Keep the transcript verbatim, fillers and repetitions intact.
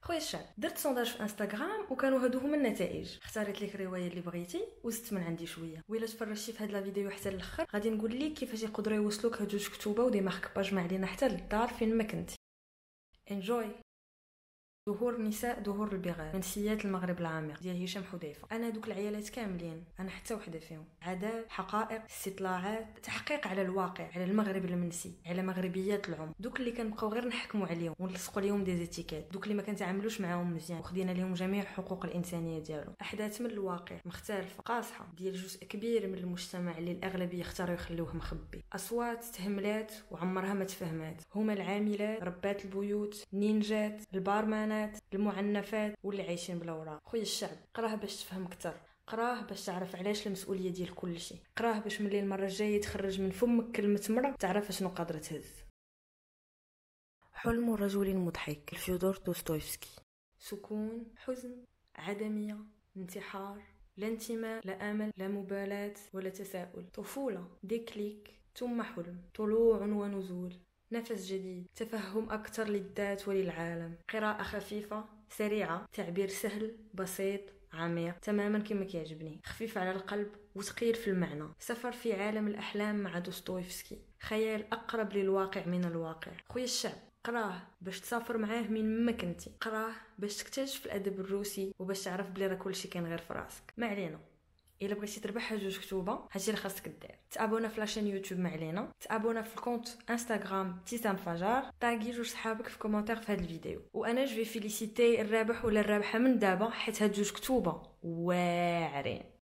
خويا الشعب، درت سونداج في انستغرام وكانوا هادو هما النتائج. اختاريت لك الروايه اللي بغيتي وزدت من عندي شويه. وإلا تفرجتي في هاد لا فيديو حتى للاخر غادي نقول لك كيفاش يقدروا يوصلوك هاد جوج كتوبه ودي مارك باج ما علينا حتى للدار فين ما كنتي. انجوي. ظهور النساء ظهور البغال من سيات المغرب العامر ديال هشام حذيفه. انا دوك العيالات كاملين، انا حتى وحده فيهم. عادات، حقائق، استطلاعات، تحقيق على الواقع، على المغرب المنسي، على مغربيات العمر. دوك اللي كنبقاو غير نحكموا عليهم ونلصقوا لهم دي زيتيكات، دوك اللي ما كنتعاملوش معاهم مزيان وخدينا لهم جميع الحقوق الانسانيه ديالهم. احداث من الواقع مختلفه قاصحه ديال جزء كبير من المجتمع اللي الاغلبيه اختاروا يخلوه مخبي. اصوات تهملات وعمرها ما تفهمات، هما العاملات، ربات البيوت، نينجات، البارمانات، المعنفات واللي عايشين بلا وراء. خويا الشعب، قراه باش تفهم اكثر، قراه باش تعرف علاش المسؤوليه ديال كل شيء، قراه باش ملي المره الجايه تخرج من فمك كلمه مرة تعرف شنو قادره تهز. حلم رجل مضحك لفيودور دوستويفسكي. سكون، حزن، عدميه، انتحار، لا انتماء، لا امل، لا مبالاه ولا تساؤل. طفوله، ديكليك، ثم حلم، طلوع ونزول، نفس جديد، تفهم أكثر للذات وللعالم. قراءة خفيفة سريعة، تعبير سهل بسيط عميق تماما كما كيعجبني، خفيف على القلب وثقيل في المعنى. سفر في عالم الأحلام مع دوستويفسكي، خيال أقرب للواقع من الواقع. خويا الشعب، قراه باش تسافر معاه من ما كنتي، قراه باش تكتشف الأدب الروسي وباش تعرف بلي راه كلشي كاين غير في راسك. ما علينا، الا بغيتي تربح جوج كتوبه هادشي اللي خاصك دير: تابونا في لاشين يوتيوب ما علينا، تابونا في الكونت انستغرام ابتسام فجار، طاغي جوج صحابك في كومونتير في هذا الفيديو. وانا جو فيليسيتي الرابح ولا الرابحه من دابا حيت هاد جوج كتوبه واعرين.